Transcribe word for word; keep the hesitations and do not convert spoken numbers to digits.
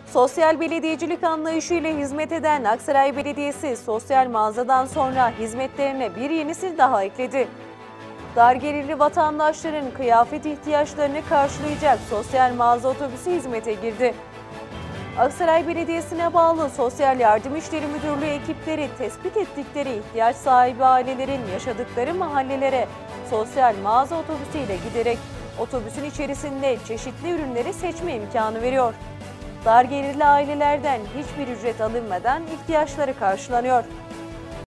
Sosyal belediyecilik anlayışıyla hizmet eden Aksaray Belediyesi sosyal mağazadan sonra hizmetlerine bir yenisi daha ekledi. Dar gelirli vatandaşların kıyafet ihtiyaçlarını karşılayacak sosyal mağaza otobüsü hizmete girdi. Aksaray Belediyesi'ne bağlı Sosyal Yardım İşleri Müdürlüğü ekipleri tespit ettikleri ihtiyaç sahibi ailelerin yaşadıkları mahallelere sosyal mağaza otobüsüyle giderek otobüsün içerisinde çeşitli ürünleri seçme imkanı veriyor. Dar gelirli ailelerden hiçbir ücret alınmadan ihtiyaçları karşılanıyor.